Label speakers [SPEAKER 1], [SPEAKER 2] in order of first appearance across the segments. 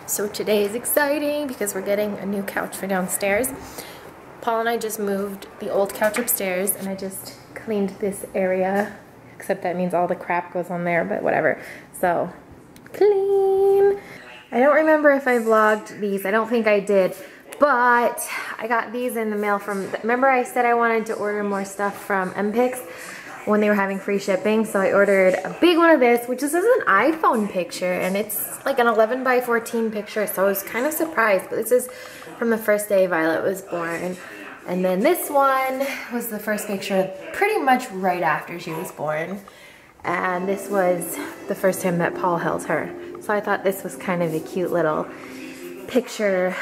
[SPEAKER 1] So today is exciting because we're getting a new couch for downstairs. Paul and I just moved the old couch upstairs and I just cleaned this area, except that means all the crap goes on there, but whatever. So, clean. I don't remember if I vlogged these. I don't think I did, but I got these in the mail from, remember I said I wanted to order more stuff from MPix when they were having free shipping, so I ordered a big one of this, which is an iPhone picture, and it's like an 11 by 14 picture, so I was kind of surprised, but this is from the first day Violet was born. And then this one was the first picture pretty much right after she was born, and this was the first time that Paul held her. So I thought this was kind of a cute little picture,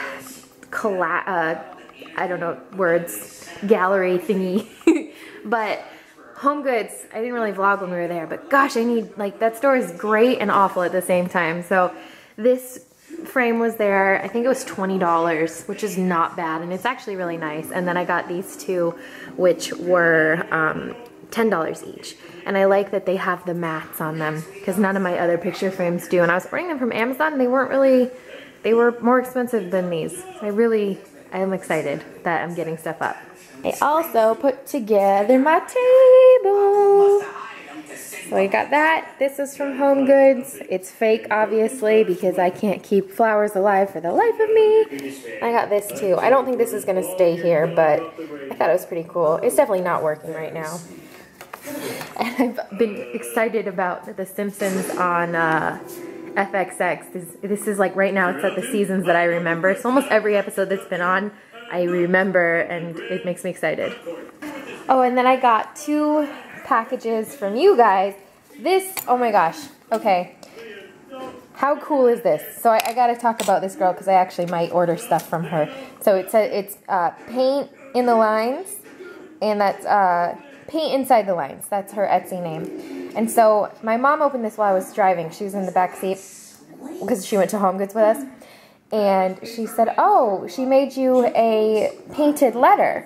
[SPEAKER 1] I don't know, words, gallery thingy, but Home Goods, I didn't really vlog when we were there, but gosh, I need, like, that store is great and awful at the same time. So this frame was there, I think it was $20, which is not bad, and it's actually really nice. And then I got these two, which were $10 each. And I like that they have the mats on them, because none of my other picture frames do. And I was ordering them from Amazon, and they weren't really, they were more expensive than these. So I am excited that I'm getting stuff up. I also put together my table. So I got that. This is from Home Goods. It's fake, obviously, because I can't keep flowers alive for the life of me. I got this too. I don't think this is gonna stay here, but I thought it was pretty cool. It's definitely not working right now. And I've been excited about The Simpsons on FXX. This is like right now, it's at the seasons that I remember. So almost every episode that's been on, I remember, and it makes me excited. Oh, and then I got 2 packages from you guys. This, oh my gosh, okay. How cool is this? So I gotta talk about this girl because I actually might order stuff from her. So it's paint in the lines, and that's paint inside the lines. That's her Etsy name. And so my mom opened this while I was driving. She was in the back seat because she went to Home Goods with us. And she said, oh, she made you a painted letter.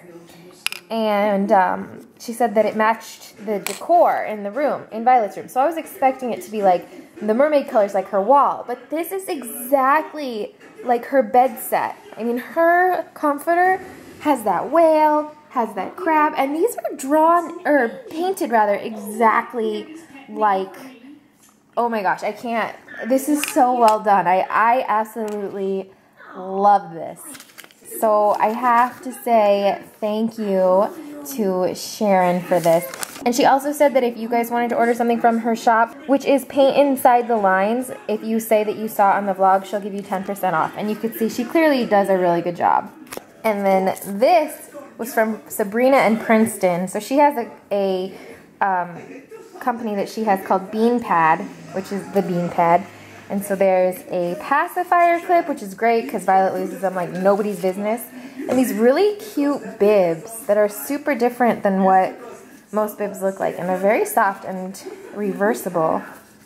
[SPEAKER 1] And she said that it matched the decor in the room, in Violet's room. So I was expecting it to be like the mermaid colors, like her wall. But this is exactly like her bed set. I mean, her comforter has that whale, has that crab. And these are drawn, or painted rather, exactly like, oh my gosh, I can't. This is so well done. I absolutely love this. So I have to say thank you to Sharon for this. And she also said that if you guys wanted to order something from her shop, which is paint inside the lines, if you say that you saw it on the vlog, she'll give you 10% off. And you can see she clearly does a really good job. And then this was from Sabrina in Princeton. So she has a company that she has called Bean Pad, which is the Bean Pad. And so there's a pacifier clip, which is great because Violet loses them like nobody's business. And these really cute bibs that are super different than what most bibs look like. And they're very soft and reversible.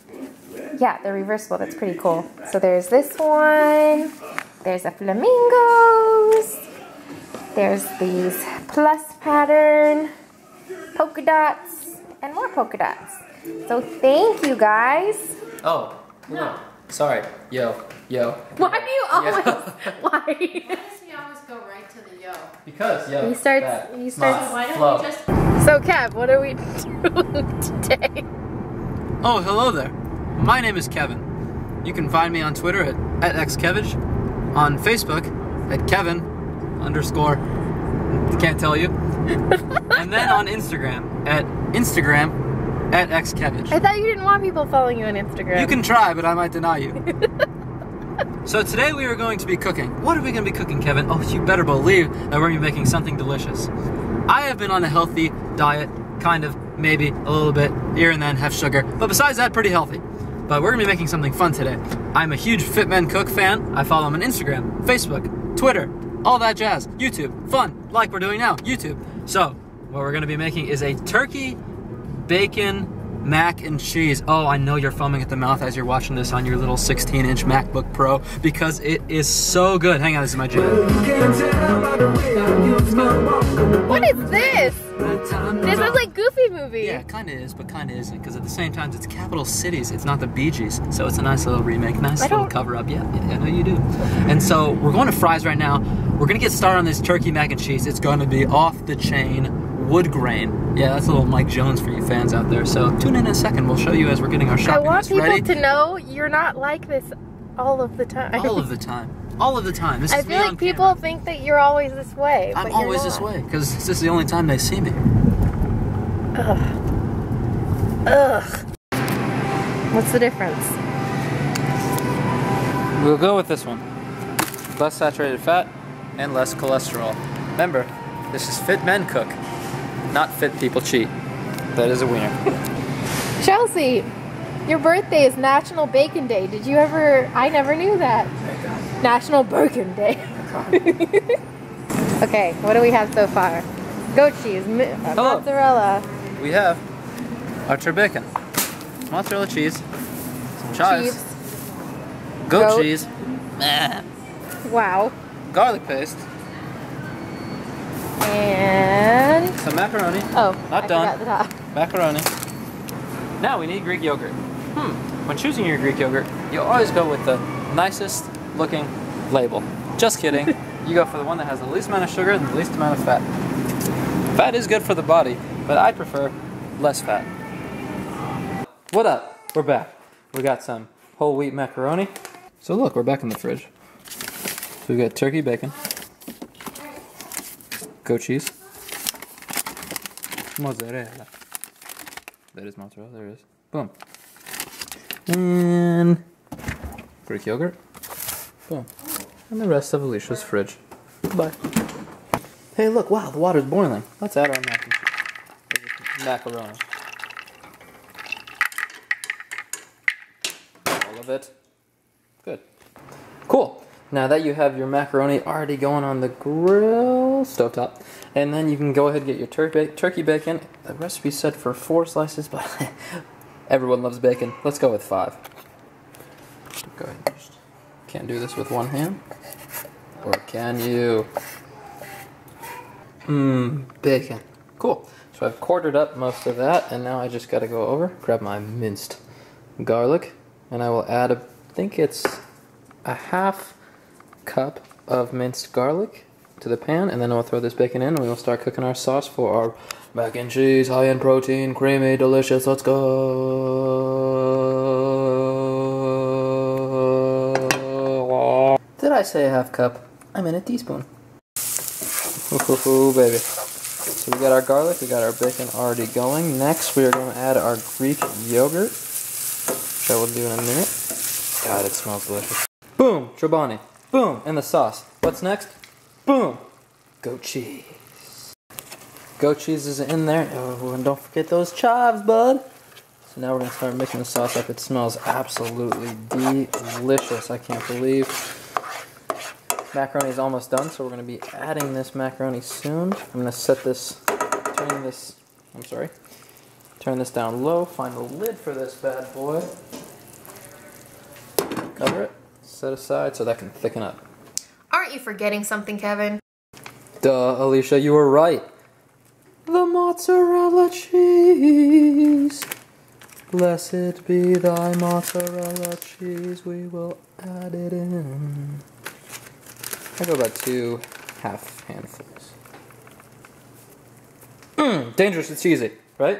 [SPEAKER 1] Yeah, they're reversible. That's pretty cool. So there's this one. There's a flamingos. There's these plus pattern polka dots and more polka dots. So thank you guys.
[SPEAKER 2] Oh, no. Sorry. Yo.
[SPEAKER 1] Why do you always, why?
[SPEAKER 3] Why does he always go right to the yo?
[SPEAKER 2] Because, yo.
[SPEAKER 1] He starts,
[SPEAKER 3] Why don't we just...
[SPEAKER 1] So Kev, what are we doing today?
[SPEAKER 4] Oh, hello there. My name is Kevin. You can find me on Twitter at xkevich, on Facebook at Kevin _ can't tell you, and then on Instagram at xkevich.
[SPEAKER 1] I thought you didn't want people following you on Instagram.
[SPEAKER 4] You can try, but I might deny you. So today we are going to be cooking. What are we going to be cooking, Kevin? Oh, you better believe that we're going to be making something delicious. I have been on a healthy diet, kind of, maybe, a little bit, here and then, have sugar, but besides that, pretty healthy. But we're going to be making something fun today. I'm a huge Fit Men Cook fan. I follow him on Instagram, Facebook, Twitter, all that jazz. YouTube, fun, like we're doing now, YouTube. So, what we're going to be making is a turkey, bacon, mac and cheese. Oh, I know you're foaming at the mouth as you're watching this on your little 16-inch MacBook Pro because it is so good. Hang on, this is my jam.
[SPEAKER 1] What is this? This is like Goofy movie.
[SPEAKER 4] Yeah, it kind of is, but kind of isn't, because at the same time, it's capital cities. It's not the Bee Gees, so it's a nice little remake, nice little cover up. Yeah, I know you do. And so we're going to fries right now. We're gonna get started on this turkey mac and cheese. It's gonna be off the chain, wood grain. Yeah, that's a little Mike Jones for you fans out there. So tune in a second. We'll show you as we're getting our shopping list ready.
[SPEAKER 1] I want people to know you're not like this all of the time.
[SPEAKER 4] All of the time. All of the time. This is
[SPEAKER 1] I feel like people think that you're always this way.
[SPEAKER 4] I'm always this way because this is the only time they see me.
[SPEAKER 1] Ugh. Ugh. What's the difference?
[SPEAKER 4] We'll go with this one. Less saturated fat and less cholesterol. Remember, this is fit men cook, not fit people cheat. That is a wiener.
[SPEAKER 1] Chelsea, your birthday is National Bacon Day. Did you ever? I never knew that. National Bacon Day. Okay, what do we have so far? Goat cheese, mozzarella.
[SPEAKER 4] We have our turbican, mozzarella cheese, some chives, goat cheese,
[SPEAKER 1] wow,
[SPEAKER 4] garlic paste,
[SPEAKER 1] and
[SPEAKER 4] some macaroni.
[SPEAKER 1] Oh,
[SPEAKER 4] not
[SPEAKER 1] I
[SPEAKER 4] done.
[SPEAKER 1] forgot the top.
[SPEAKER 4] Macaroni. Now we need Greek yogurt. When choosing your Greek yogurt, you always go with the nicest looking label. Just kidding. You go for the one that has the least amount of sugar and the least amount of fat. Fat is good for the body, but I prefer less fat. What up? We're back. We got some whole wheat macaroni. So look, we're back in the fridge. So we got turkey bacon, goat cheese, mozzarella. That is mozzarella, there it is. Boom. And Greek yogurt. Boom. And the rest of Alicia's fridge. Goodbye. Hey, look, wow, the water's boiling. Let's add our mac and cheese. Macaroni. All of it. Good. Cool. Now that you have your macaroni already going on the grill, stovetop, and then you can go ahead and get your turkey bacon. The recipe said for 4 slices, but everyone loves bacon. Let's go with 5. Go ahead. Can't do this with one hand. Or can you? Bacon. Cool. So I've quartered up most of that, and now I just gotta go over, grab my minced garlic, and I will add I think it's a ½ cup of minced garlic to the pan, and then we'll throw this bacon in, and we will start cooking our sauce for our mac and cheese, high in protein, creamy, delicious. Let's go. Did I say a ½ cup? I meant a teaspoon. Ooh, baby. So we got our garlic, we got our bacon already going. Next, we are going to add our Greek yogurt, which I will do in a minute. God, it smells delicious. Boom, Chobani. Boom, and the sauce. What's next? Boom, goat cheese. Goat cheese is in there. Oh, and don't forget those chives, bud. So now we're going to start mixing the sauce up. It smells absolutely delicious. I can't believe. Macaroni is almost done, so we're going to be adding this macaroni soon. I'm going to set this, turn this down low, find the lid for this bad boy. Cover it, set aside so that can thicken up.
[SPEAKER 1] Aren't you forgetting something, Kevin?
[SPEAKER 4] Duh, Alicia, you were right. The mozzarella cheese. Blessed be thy mozzarella cheese, we will add it in. I go about 2 half handfuls. Dangerous, it's easy, right?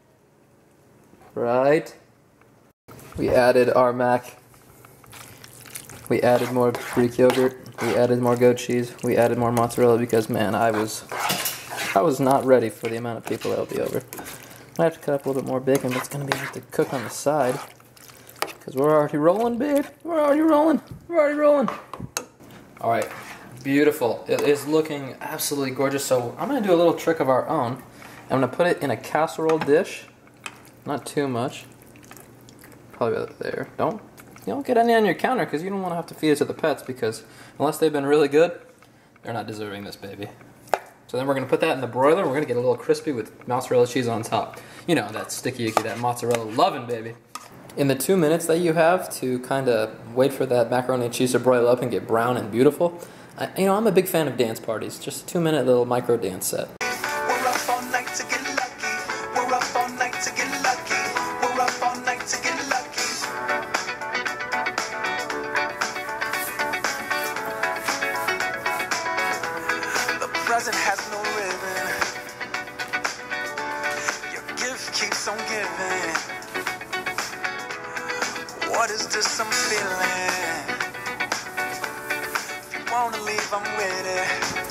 [SPEAKER 4] Right? We added our mac. We added more Greek yogurt. We added more goat cheese. We added more mozzarella because, man, I was not ready for the amount of people that will be over. I have to cut up a little bit more bacon, but it's going to be have to cook on the side. Because we're already rolling, babe. We're already rolling. We're already rolling. Alright, beautiful. It is looking absolutely gorgeous. So I'm going to do a little trick of our own. I'm going to put it in a casserole dish. Not too much. Probably about there. Don't get any on your counter because you don't want to have to feed it to the pets because unless they've been really good, they're not deserving this baby. So then we're gonna put that in the broiler, and we're gonna get a little crispy with mozzarella cheese on top. You know, that sticky icky, that mozzarella lovin', baby. In the 2 minutes that you have to kind of wait for that macaroni and cheese to broil up and get brown and beautiful, you know, I'm a big fan of dance parties. Just a 2-minute little micro dance set.
[SPEAKER 5] We're up all night to get lucky. We're up all night to get lucky. We're up all night to get lucky. The present has no ribbon. Your gift keeps on giving. What is this I'm feeling? If you wanna leave, I'm with it.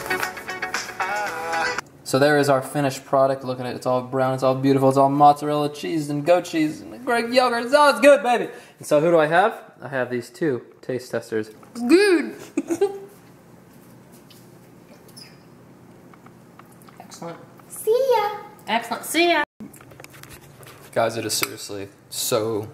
[SPEAKER 4] So there is our finished product. Look at it. It's all brown. It's all beautiful. It's all mozzarella cheese and goat cheese and Greek yogurt. It's all good, baby. And so who do I have? I have these two taste testers.
[SPEAKER 1] Good.
[SPEAKER 3] Excellent.
[SPEAKER 1] See ya.
[SPEAKER 3] Excellent. See ya.
[SPEAKER 4] Guys, it is seriously so...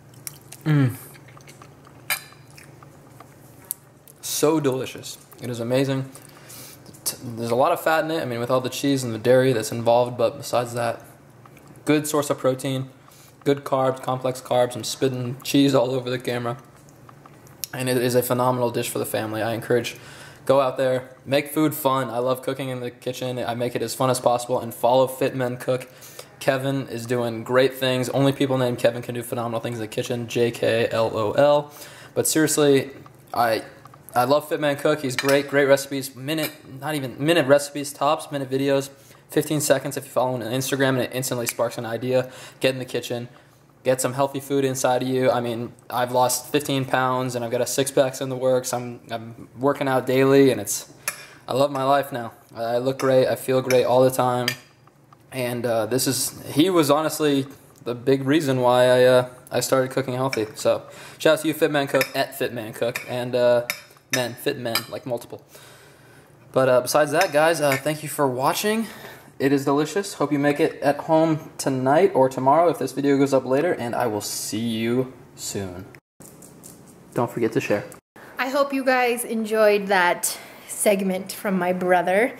[SPEAKER 4] so delicious. It is amazing. There's a lot of fat in it, I mean, with all the cheese and the dairy that's involved, but besides that, good source of protein, good carbs, complex carbs. I'm spitting cheese all over the camera. And it is a phenomenal dish for the family. I encourage, go out there, make food fun. I love cooking in the kitchen. I make it as fun as possible, and follow Fit Men Cook. Kevin is doing great things. Only people named Kevin can do phenomenal things in the kitchen. JKLOL. But seriously, I love Fit Man Cook. He's great recipes. Minute recipes tops, minute videos. 15 seconds if you follow him on Instagram, and it instantly sparks an idea. Get in the kitchen. Get some healthy food inside of you. I mean, I've lost 15 pounds, and I've got a six-pack in the works. I'm working out daily, and I love my life now. I look great. I feel great all the time. And he was honestly the big reason why I started cooking healthy. So shout out to you, Fit Man Cook, at Fit Man Cook, and fit men, like multiple. But besides that, guys, thank you for watching. It is delicious. Hope you make it at home tonight or tomorrow if this video goes up later, and I will see you soon. Don't forget to share.
[SPEAKER 1] I hope you guys enjoyed that segment from my brother.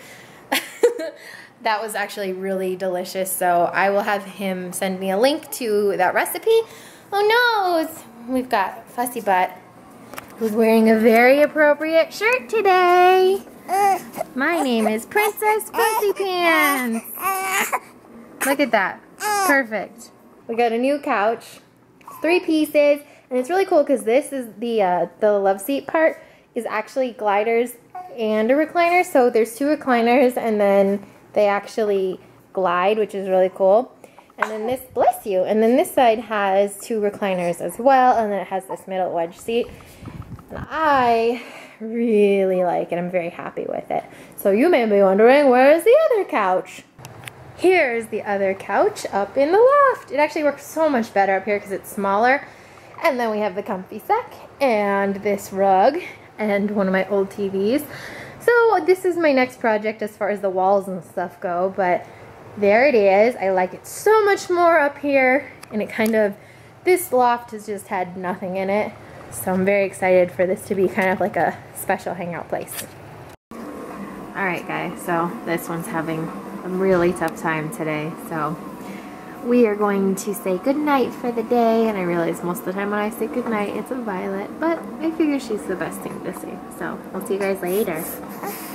[SPEAKER 1] That was actually really delicious, so I will have him send me a link to that recipe. Oh no, we've got Fussy Butt, who's wearing a very appropriate shirt today. My name is Princess Pussy Pants. Look at that. Perfect. We got a new couch. It's 3 pieces, and it's really cool because this is the love seat part is actually gliders and a recliner. So there's 2 recliners, and then they actually glide, which is really cool. And then this, bless you, and then this side has 2 recliners as well, and then it has this middle wedge seat. And I really like it. I'm very happy with it. So you may be wondering, where is the other couch? Here's the other couch up in the loft. It actually works so much better up here because it's smaller. And then we have the comfy sec and this rug and one of my old TVs. So this is my next project as far as the walls and stuff go, but there it is. I like it so much more up here, and it kind of, this loft has just had nothing in it. So I'm very excited for this to be kind of like a special hangout place. Alright guys, so this one's having a really tough time today, so we are going to say goodnight for the day, and I realize most of the time when I say goodnight it's a Violet, but I figure she's the best thing to say, so I'll see you guys later.